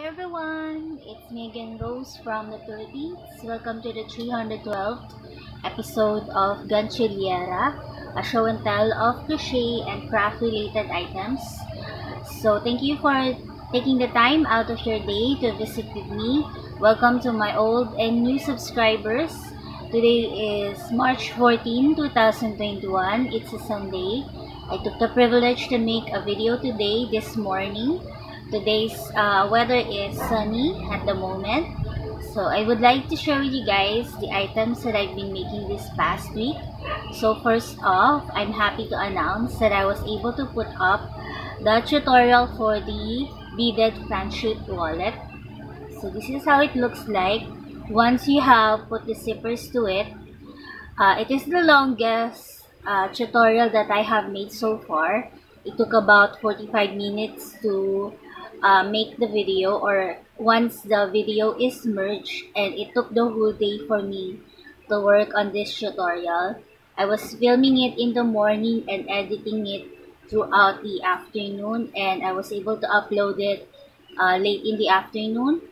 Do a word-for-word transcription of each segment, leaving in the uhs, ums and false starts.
Hi everyone, it's Megan Rose from the Philippines. Welcome to the three hundred twelfth episode of Ganchiliera, a show and tell of crochet and craft related items. So thank you for taking the time out of your day to visit with me. Welcome to my old and new subscribers. Today is March fourteenth, two thousand twenty-one. It's a Sunday. I took the privilege to make a video today, this morning. Today's uh, weather is sunny at the moment, so I would like to share with you guys the items that I've been making this past week. So first off, I'm happy to announce that I was able to put up the tutorial for the beaded fan-shaped wallet. So this is how it looks like once you have put the zippers to it. Uh, it is the longest uh, tutorial that I have made so far. It took about forty-five minutes to Uh, make the video, or once the video is merged, and it took the whole day for me to work on this tutorial. I was filming it in the morning and editing it throughout the afternoon, and I was able to upload it uh, late in the afternoon.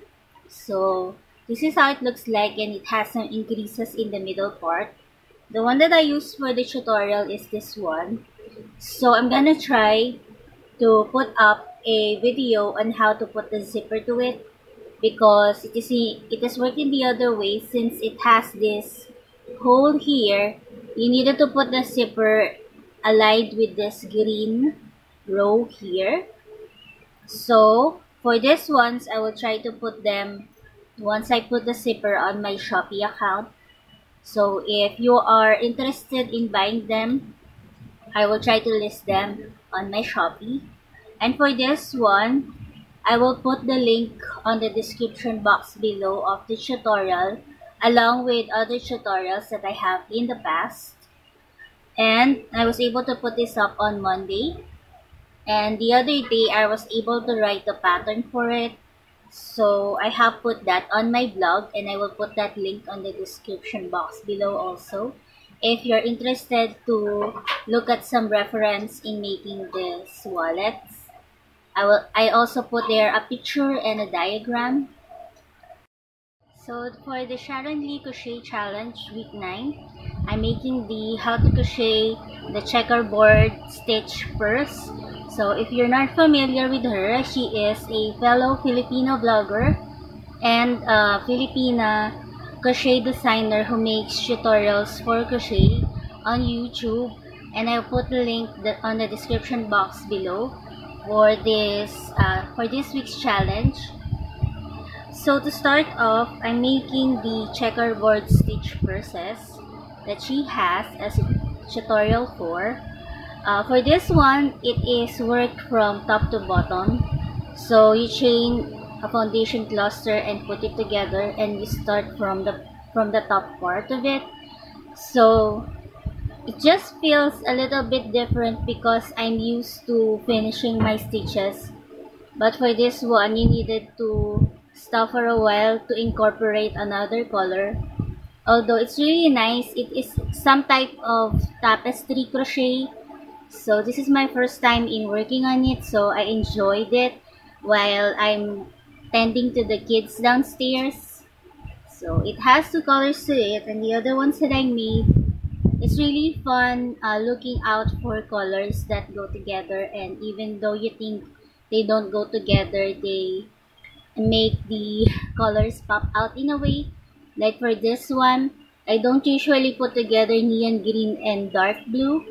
So this is how it looks like, and it has some increases in the middle part. The one that I used for the tutorial is this one. So I'm gonna try to put up a video on how to put the zipper to it, because it is it is working the other way. Since it has this hole here, you needed to put the zipper aligned with this green row here. So for this ones, I will try to put them once I put the zipper on my Shopee account. So if you are interested in buying them, I will try to list them on my Shopee. And for this one, I will put the link on the description box below of the tutorial, along with other tutorials that I have in the past. And I was able to put this up on Monday. And the other day, I was able to write the pattern for it. So I have put that on my blog, and I will put that link on the description box below also, if you're interested to look at some reference in making this wallets. I will I also put there a picture and a diagram. So for the Sharon Lee Crochet Challenge Week nine, I'm making the how to crochet the checkerboard stitch purse. So if you're not familiar with her, she is a fellow Filipino blogger and a Filipina crochet designer who makes tutorials for crochet on YouTube, and I'll put the link on the description box below for this uh, for this week's challenge. So to start off, I'm making the checkerboard stitch purses that she has as a tutorial for. Uh, for this one, it is work from top to bottom. So you chain a foundation cluster and put it together, and you start from the from the top part of it. So it just feels a little bit different because I'm used to finishing my stitches. But for this one, you needed to stop for a while to incorporate another color. Although it's really nice, it is some type of tapestry crochet. So this is my first time in working on it, so I enjoyed it while I'm tending to the kids downstairs. So it has two colors to it, and the other ones that I made, it's really fun uh, looking out for colors that go together, and even though you think they don't go together, they make the colors pop out in a way. Like for this one, I don't usually put together neon green and dark blue.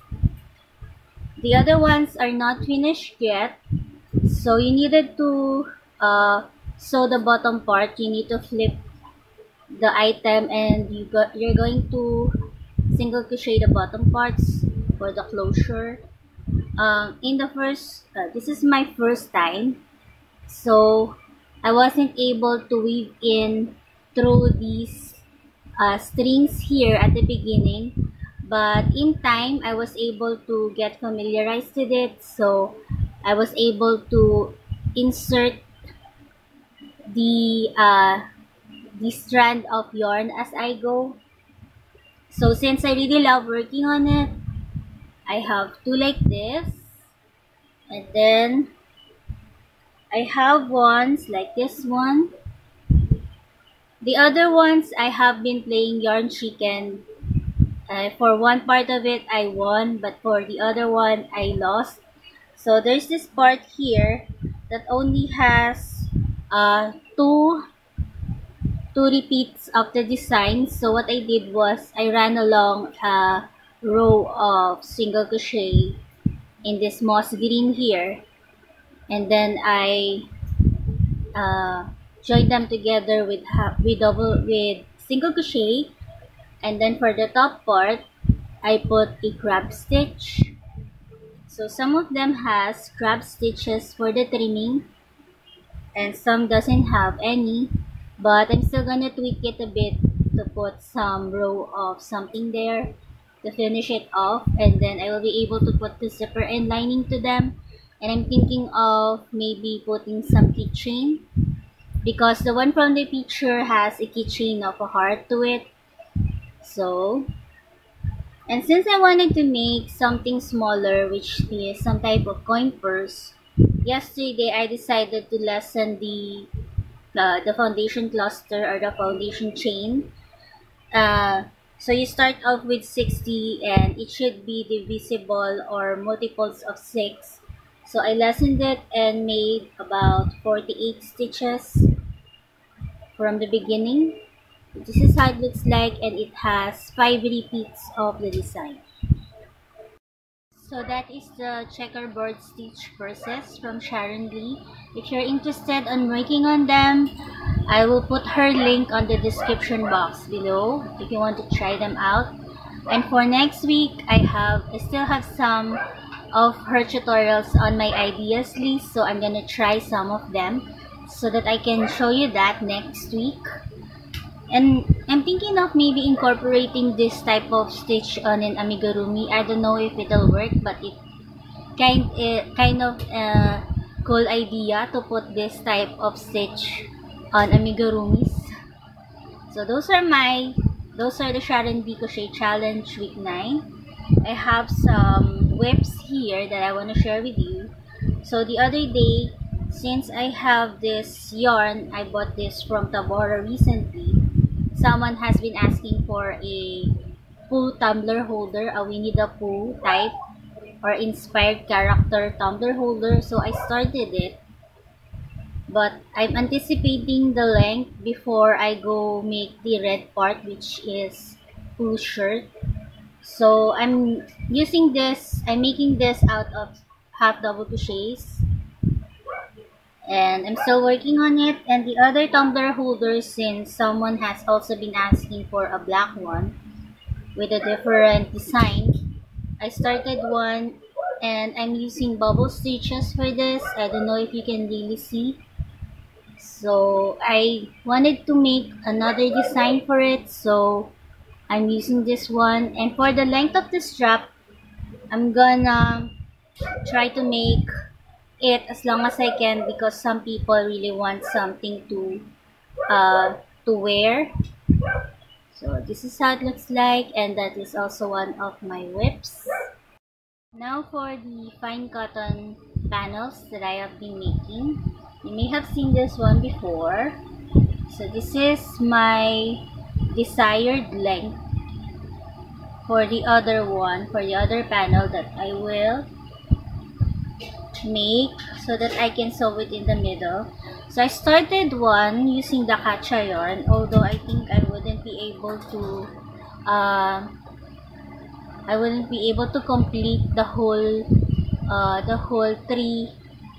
The other ones are not finished yet, so you needed to uh, sew the bottom part. You need to flip the item, and you got you're going to single crochet the bottom parts for the closure. Um, in the first, uh, this is my first time, so I wasn't able to weave in through these uh, strings here at the beginning, but in time I was able to get familiarized with it. So I was able to insert the uh, the strand of yarn as I go. So since I really love working on it, I have two like this, and then I have ones like this one. The other ones I have been playing Yarn Chicken. Uh, for one part of it I won, but for the other one I lost. So there's this part here that only has uh, two two repeats of the design. So what I did was I ran along a row of single crochet in this moss green here, and then I uh, joined them together with with double with single crochet, and then for the top part I put a crab stitch. So some of them has crab stitches for the trimming and some doesn't have any, but I'm still gonna tweak it a bit to put some row of something there to finish it off, and then I will be able to put the zipper and lining to them. And I'm thinking of maybe putting some keychain, because the one from the picture has a keychain of a heart to it. So, and since I wanted to make something smaller, which is some type of coin purse, yesterday I decided to lessen the uh, the foundation cluster or the foundation chain. Uh, so you start off with sixty and it should be divisible or multiples of six. So I lessened it and made about forty-eight stitches from the beginning. This is how it looks like, and it has five repeats of the design. So that is the checkerboard stitch purses from Sharon Lee. If you're interested on working on them, I will put her link on the description box below if you want to try them out. And for next week, I have I still have some of her tutorials on my ideas list, so I'm gonna try some of them so that I can show you that next week. And I'm thinking of maybe incorporating this type of stitch on an amigurumi. I don't know if it'll work, but it kind uh, kind of uh, cool idea to put this type of stitch on amigurumis. So those are my those are the Sharon Lee Crochet Challenge week nine. I have some whips here that I want to share with you. So the other day, since I have this yarn, I bought this from Tabora recently. Someone has been asking for a Pooh tumbler holder, a Winnie the Pooh type or inspired character tumbler holder. So I started it, but I'm anticipating the length before I go make the red part, which is Pooh's shirt. So I'm using this, I'm making this out of half double crochets, and I'm still working on it. And the other tumbler holder, since someone has also been asking for a black one with a different design, I started one, and I'm using bubble stitches for this. I don't know if you can really see. So I wanted to make another design for it, so I'm using this one. And for the length of the strap, I'm gonna try to make it as long as I can, because some people really want something to uh, to wear. So this is how it looks like, and that is also one of my whips. Now for the fine cotton panels that I have been making. You may have seen this one before. So this is my desired length for the other one, for the other panel that I will make so that I can sew it in the middle. So I started one using the Kacha yarn, although I think I wouldn't be able to uh, I wouldn't be able to complete the whole uh, the whole three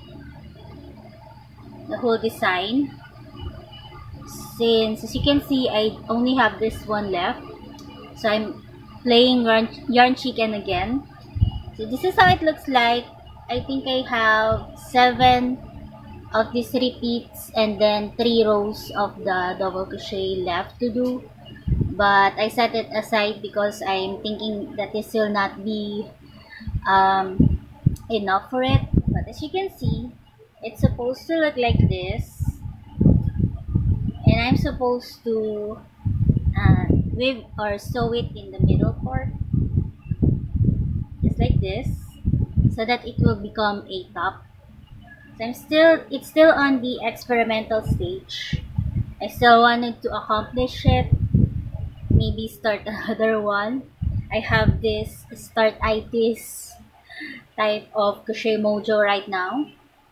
the whole design, since as you can see I only have this one left. So I'm playing yarn, yarn chicken again. So this is how it looks like. I think I have seven of these repeats and then three rows of the double crochet left to do, but I set it aside because I'm thinking that this will not be um, enough for it. But as you can see, it's supposed to look like this, and I'm supposed to uh, weave or sew it in the middle part, just like this, so that it will become a top. So I'm still, it's still on the experimental stage. I still wanted to accomplish it. Maybe start another one. I have this start-itis type of crochet mojo right now.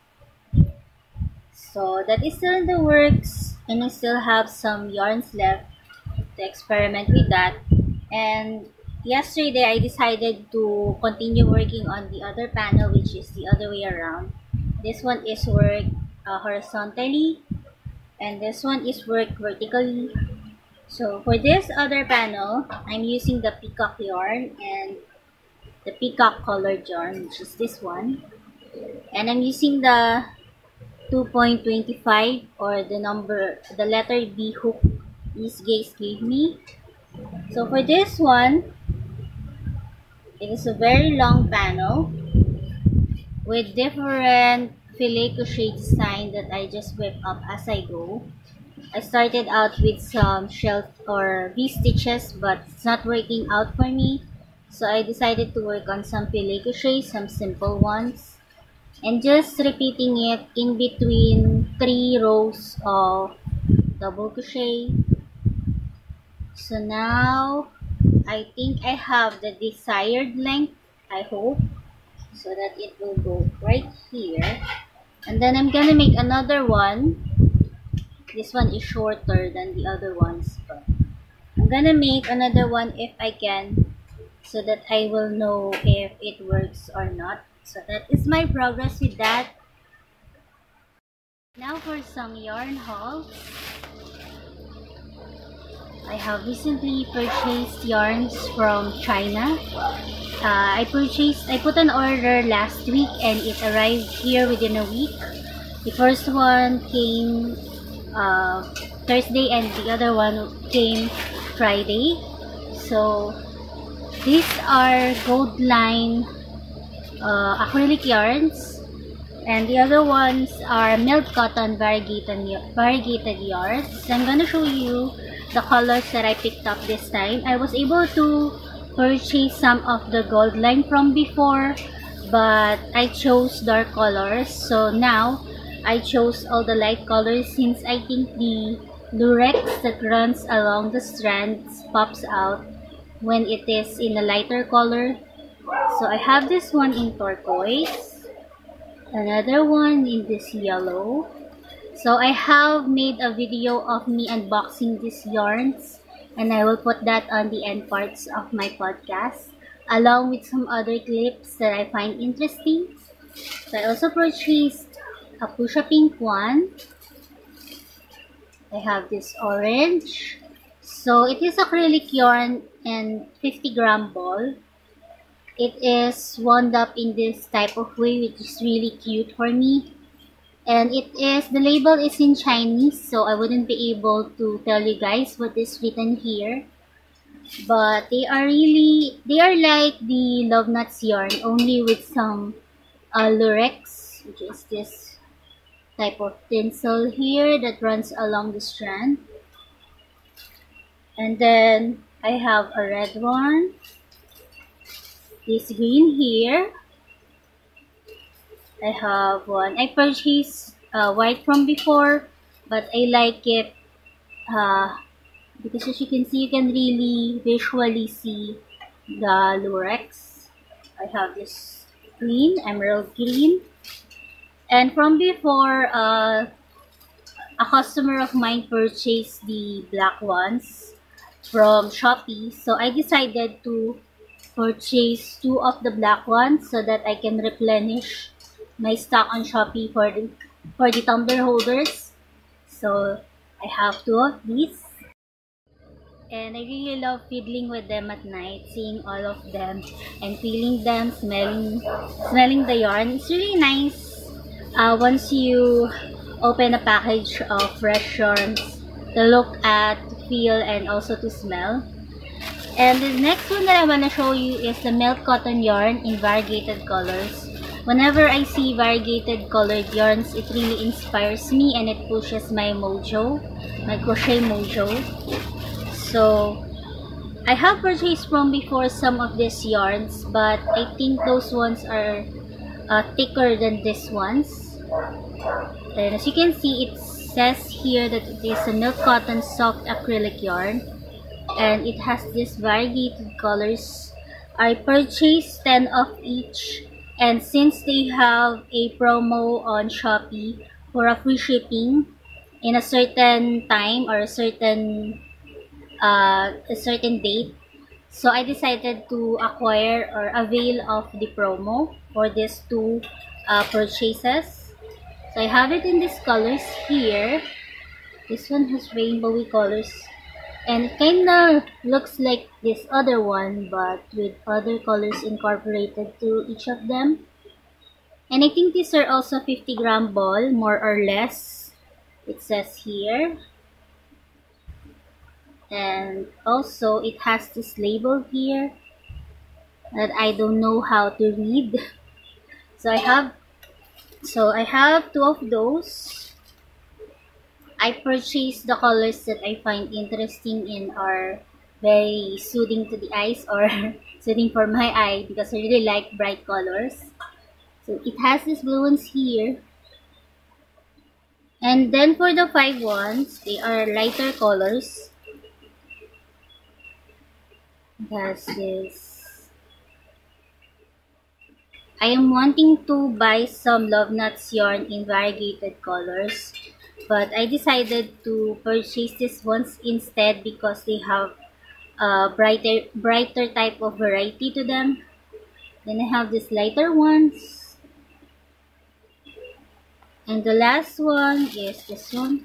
So that is still in the works, and I still have some yarns left to experiment with that. And yesterday I decided to continue working on the other panel, which is the other way around. This one is worked uh, horizontally, and this one is worked vertically. So for this other panel, I'm using the peacock yarn and the peacock colored yarn, which is this one. And I'm using the two point two five, or the number, the letter B hook these guys gave me. So for this one, it is a very long panel with different filet crochet design that I just whip up as I go. I started out with some shelf or V-stitches, but it's not working out for me. So I decided to work on some filet crochet, some simple ones, and just repeating it in between three rows of double crochet. So now I think I have the desired length, I hope, so that it will go right here. And then I'm gonna make another one. This one is shorter than the other ones, but I'm gonna make another one if I can, so that I will know if it works or not. So that is my progress with that. Now for some yarn hauls. I have recently purchased yarns from China. Uh, I purchased, I put an order last week and it arrived here within a week. The first one came uh, Thursday and the other one came Friday. So these are gold line uh, acrylic yarns, and the other ones are milk cotton variegated, variegated yarns. So I'm gonna show you the colors that I picked up this time. I was able to purchase some of the gold line from before, but I chose dark colors. So now I chose all the light colors, since I think the lurex that runs along the strands pops out when it is in a lighter color. So I have this one in turquoise, another one in this yellow. So I have made a video of me unboxing these yarns, and I will put that on the end parts of my podcast, along with some other clips that I find interesting. So I also purchased a Pusha pink one. I have this orange. So it is acrylic yarn and fifty gram ball. It is wound up in this type of way, which is really cute for me. And it is, the label is in Chinese, so I wouldn't be able to tell you guys what is written here. But they are really, they are like the Love Nuts yarn, only with some uh, lurex, which is this type of tinsel here that runs along the strand. And then I have a red one, this green here. I have one. I purchased uh, white from before, but I like it uh, because as you can see, you can really visually see the lurex. I have this green, emerald green. And from before, uh, a customer of mine purchased the black ones from Shopee. So I decided to purchase two of the black ones so that I can replenish my stock on Shopee for the, for the tumbler holders. So I have two of these. And I really love fiddling with them at night, seeing all of them and feeling them, smelling, smelling the yarn. It's really nice uh, once you open a package of fresh yarns to look at, to feel, and also to smell. And the next one that I want to show you is the milk cotton yarn in variegated colors. Whenever I see variegated colored yarns, it really inspires me and it pushes my mojo, my crochet mojo. So I have purchased from before some of these yarns, but I think those ones are uh, thicker than these ones. And as you can see, it says here that it is a milk cotton soft acrylic yarn, and it has these variegated colors. I purchased ten of each, and since they have a promo on Shopee for a free shipping in a certain time or a certain uh, a certain date, so I decided to acquire or avail of the promo for these two uh, purchases. So I have it in these colors here. This one has rainbowy colors, and it kinda looks like this other one, but with other colors incorporated to each of them. And I think these are also fifty gram ball, more or less, it says here. And also it has this label here that I don't know how to read. So I have so I have two of those. I purchased the colors that I find interesting and are very soothing to the eyes, or soothing for my eye, because I really like bright colors. So it has these blue ones here. And then for the five ones, they are lighter colors. It has this. I am wanting to buy some Love Nuts yarn in variegated colors, but I decided to purchase these ones instead because they have a brighter, brighter type of variety to them. Then I have these lighter ones. And the last one is this one.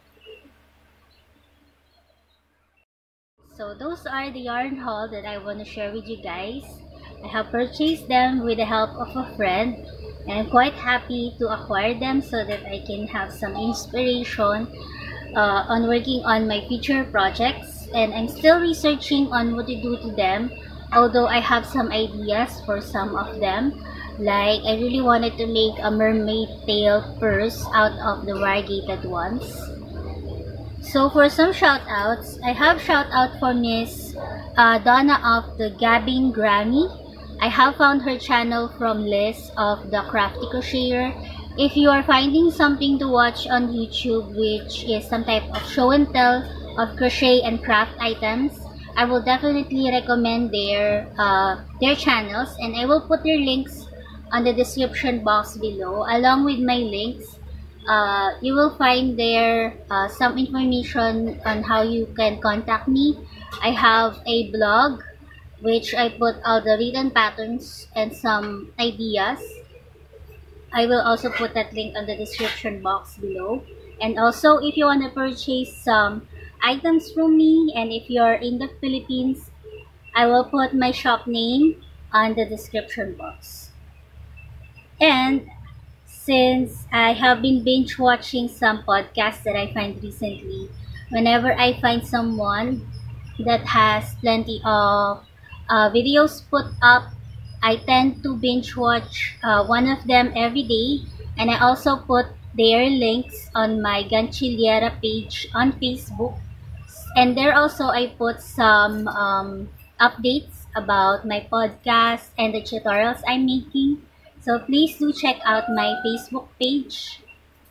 So those are the yarn haul that I want to share with you guys. I have purchased them with the help of a friend, and I'm quite happy to acquire them so that I can have some inspiration uh, on working on my future projects. And I'm still researching on what to do to them, although I have some ideas for some of them. Like, I really wanted to make a mermaid tail purse out of the variegated ones. So for some shout outs, I have shout out for Miss uh, Donna of the Gabbing Grammy. I have found her channel from Liz of the Crafty Crocheter. If you are finding something to watch on YouTube, which is some type of show and tell of crochet and craft items, I will definitely recommend their uh, their channels, and I will put their links on the description box below. Along with my links, uh, you will find there uh, some information on how you can contact me. I have a blog which I put all the written patterns and some ideas. I will also put that link on the description box below. And also, if you want to purchase some items from me, and if you're in the Philippines, I will put my shop name on the description box. And since I have been binge watching some podcasts that I find recently, whenever I find someone that has plenty of uh, videos put up, I tend to binge watch uh, one of them every day, and I also put their links on my Ganchillera page on Facebook. And there also I put some um, updates about my podcast and the tutorials I'm making. So please do check out my Facebook page.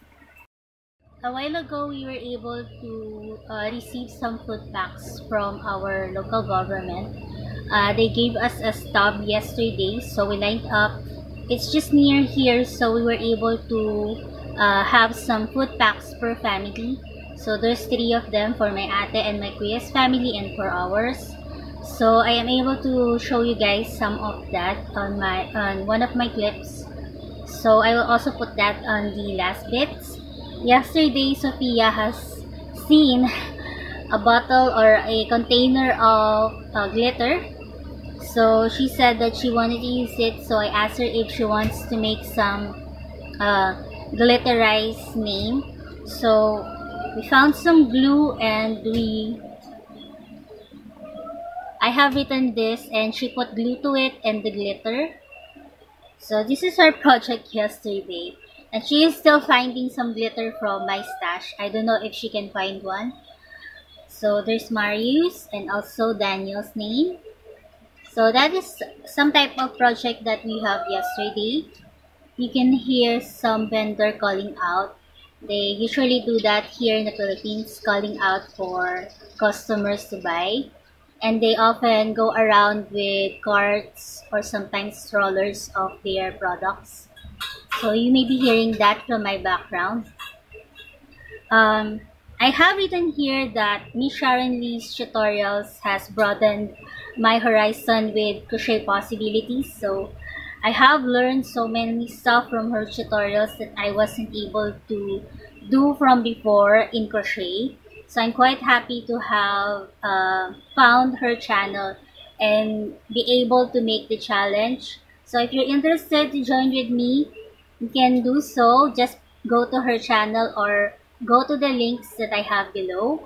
A while ago, we were able to uh, receive some food packs from our local government. Uh, they gave us a stub yesterday, so we lined up. It's just near here, so we were able to uh, have some food packs per family. So there's three of them for my ate and my kuya's family, and for ours. So I am able to show you guys some of that on my on one of my clips. So I will also put that on the last bits. Yesterday, Sophia has seen a bottle or a container of uh, glitter. So she said that she wanted to use it. So I asked her if she wants to make some uh, glitterized name. So we found some glue, and we I have written this, and she put glue to it and the glitter. So this is her project yesterday, and she is still finding some glitter from my stash. I don't know if she can find one. So there's Marius and also Daniel's name. So that is some type of project that we have yesterday. you can hear some vendor calling out. They usually do that here in the Philippines, calling out for customers to buy. And they often go around with carts or sometimes strollers of their products. So you may be hearing that from my background. Um, I have written here that Miss Sharon Lee's tutorials has broadened my horizon with crochet possibilities. So I have learned so many stuff from her tutorials that I wasn't able to do from before in crochet. So I'm quite happy to have uh, found her channel and be able to make the challenge. So if you're interested to join with me, you can do so. Just go to her channel or go to the links that I have below.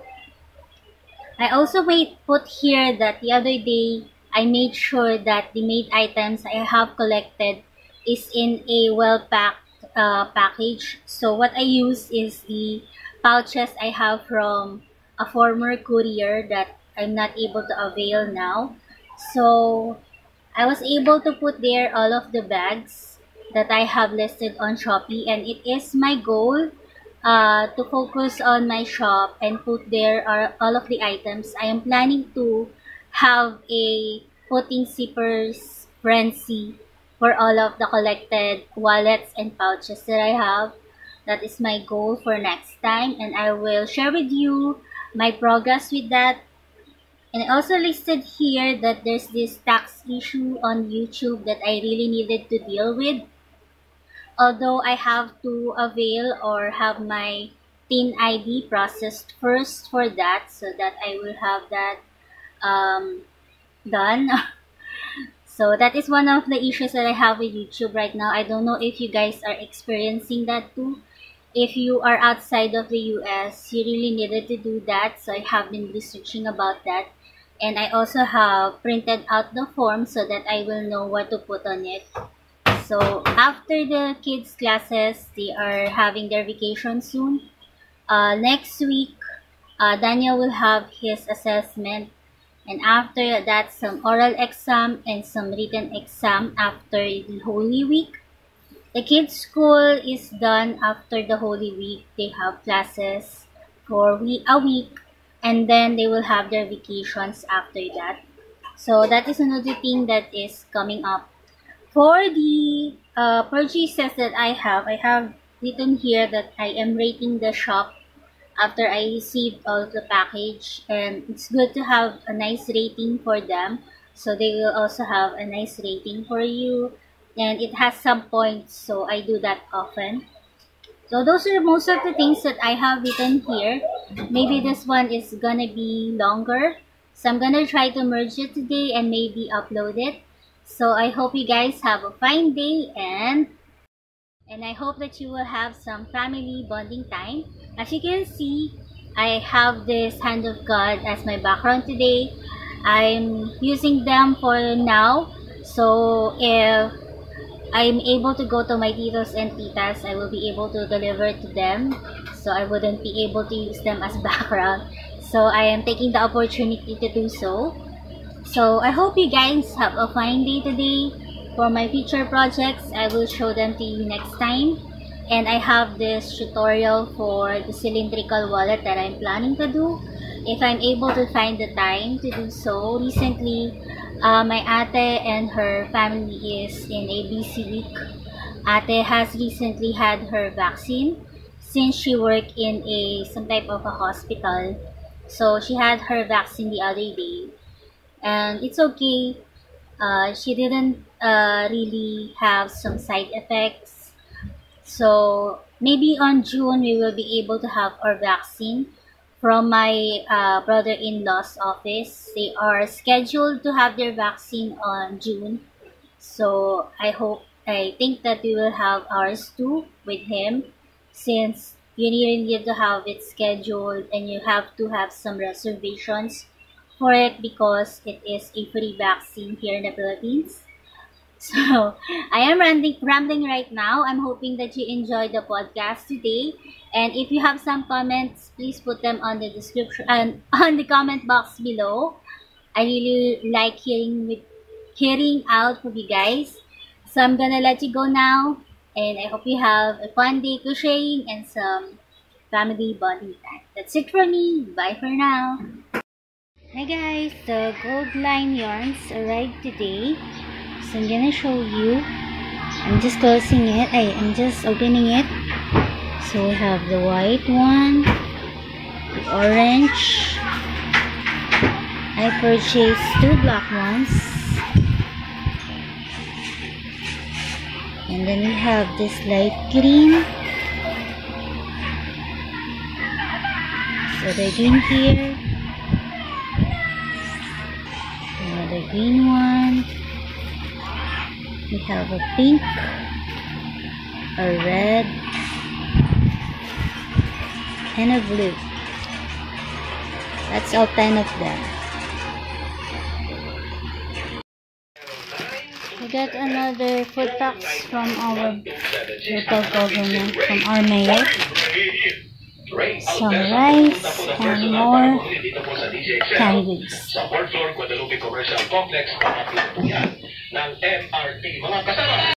I also made put here that the other day I made sure that the made items I have collected is in a well-packed uh, package. So what I use is the pouches I have from a former courier that I'm not able to avail now. So I was able to put there all of the bags that I have listed on Shopee, and it is my goal uh, to focus on my shop and put there are all of the items. I am planning to have a putting zippers frenzy for all of the collected wallets and pouches that I have. That is my goal for next time, and I will share with you my progress with that. And I also listed here that there's this tax issue on YouTube that I really needed to deal with. Although I have to avail or have my TIN I D processed first for that, so that I will have that um, done. So that is one of the issues that I have with YouTube right now. I don't know if you guys are experiencing that too. If you are outside of the U S, you really needed to do that. So I have been researching about that. And I also have printed out the form so that I will know what to put on it. So after the kids' classes, they are having their vacation soon. Uh, next week, uh, Daniel will have his assessment. And after that, some oral exam and some written exam after the Holy Week. The kids' school is done after the Holy Week. They have classes for a week, and then they will have their vacations after that. So that is another thing that is coming up. For the uh, purchases that I have, I have written here that I am rating the shop after I received all of the package, and it's good to have a nice rating for them, so they will also have a nice rating for you, and it has some points, so I do that often. So those are most of the things that I have written here. Maybe this one is gonna be longer, so I'm gonna try to merge it today and maybe upload it. So I hope you guys have a fine day, and and I hope that you will have some family bonding time. As you can see, I have this hand of God as my background today. I'm using them for now, so if I'm able to go to my titos and titas, I will be able to deliver to them, so I wouldn't be able to use them as background. So I am taking the opportunity to do so. So I hope you guys have a fine day today. For my future projects, I will show them to you next time. And I have this tutorial for the cylindrical wallet that I'm planning to do, if I'm able to find the time to do so. Recently, uh, my ate and her family is in a busy week. Ate has recently had her vaccine since she worked in a some type of a hospital. So she had her vaccine the other day, and it's okay. Uh, she didn't uh, really have some side effects. So maybe on June we will be able to have our vaccine from my uh, brother-in-law's office. They are scheduled to have their vaccine on June. So I hope, I think that we will have ours too with him, since you really need to have it scheduled and you have to have some reservations for it because it is a free vaccine here in the Philippines. So I am rambling, rambling right now. I'm hoping that you enjoyed the podcast today. And if you have some comments, please put them on the description and uh, on the comment box below. I really like hearing with hearing out from you guys. So I'm gonna let you go now. And I hope you have a fun day crocheting and some family bonding time. That's it from me. Bye for now. Hi guys, the gold line yarns arrived today. So I'm gonna show you. I'm just closing it. I, I'm just opening it. So we have the white one, the orange. I purchased two black ones. And then we have this light green. So the green here. Another green one. We have a pink, a red, and a blue. That's all ten of them. We got another food tax from our local government, from our mayor. Some rice and more canned goods.